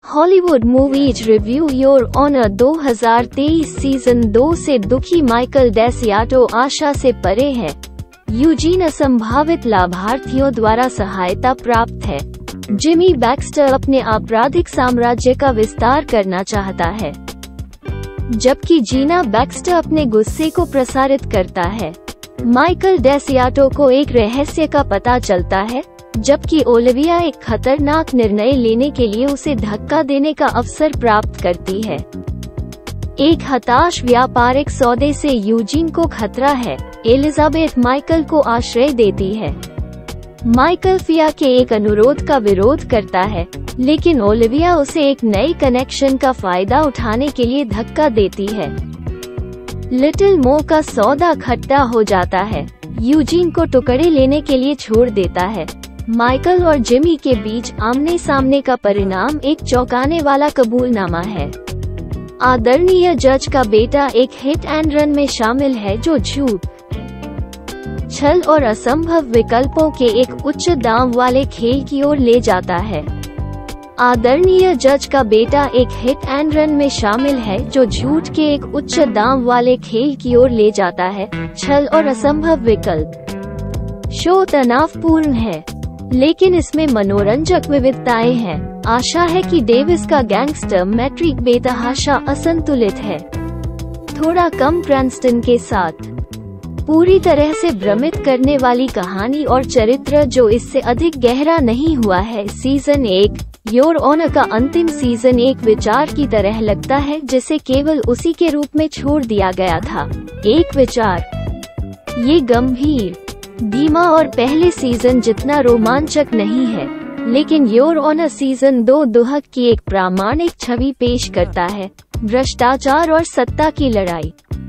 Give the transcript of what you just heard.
Hollywood movies review your honor 2023 season 2 से दुखी Michael डेसियाटो आशा से परे है। यूजीन असंभावित लाभार्थियों द्वारा सहायता प्राप्त है। जिमी बैक्स्टर अपने आपराधिक साम्राज्य का विस्तार करना चाहता है, जबकि जीना बैक्स्टर अपने गुस्से को प्रसारित करता है। माइकल डेसियाटो को एक रहस्य का पता चलता है, जबकि ओलिविया एक खतरनाक निर्णय लेने के लिए उसे धक्का देने का अवसर प्राप्त करती है। एक हताश व्यापारिक सौदे से यूजीन को खतरा है। एलिजाबेथ माइकल को आश्रय देती है। माइकल फिया के एक अनुरोध का विरोध करता है, लेकिन ओलिविया उसे एक नए कनेक्शन का फायदा उठाने के लिए धक्का देती है। लिटिल मो का सौदा खट्टा हो जाता है। यूजीन को टुकड़े लेने के लिए छोड़ देता है। माइकल और जिमी के बीच आमने सामने का परिणाम एक चौंकाने वाला कबूलनामा है। आदरणीय जज का बेटा एक हिट एंड रन में शामिल है जो झूठ, छल और असंभव विकल्पों के एक उच्च दांव वाले खेल की ओर ले जाता है। आदरणीय जज का बेटा एक हिट एंड रन में शामिल है जो झूठ के एक उच्च दांव वाले खेल की ओर ले जाता है, छल और असंभव विकल्प। शो तनावपूर्ण है, लेकिन इसमें मनोरंजक विविधताएं हैं। आशा है कि डेविस का गैंगस्टर मैट्रिक बेतहाशा असंतुलित है, थोड़ा कम प्रैंस्टन के साथ। पूरी तरह से भ्रमित करने वाली कहानी और चरित्र जो इससे अधिक गहरा नहीं हुआ है। सीजन 1 योर ऑनर का अंतिम सीजन एक विचार की तरह लगता है जिसे केवल उसी के रूप में छोड़ दिया गया था, एक विचार। ये गंभीर, धीमा और पहले सीजन जितना रोमांचक नहीं है, लेकिन योर ऑनर सीजन 2 दुहक की एक प्रामाणिक छवि पेश करता है, भ्रष्टाचार और सत्ता की लड़ाई।